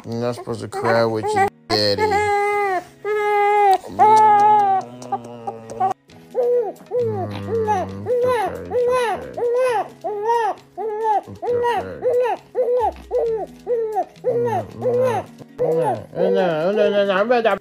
You're not supposed to cry with your daddy. It's okay.